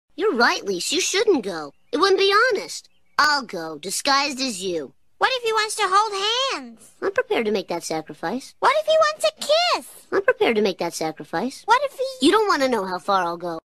You're right, Lise. You shouldn't go. It wouldn't be honest. I'll go, disguised as you. What if he wants to hold hands? I'm prepared to make that sacrifice. What if he wants a kiss? I'm prepared to make that sacrifice. What if he... You don't want to know how far I'll go.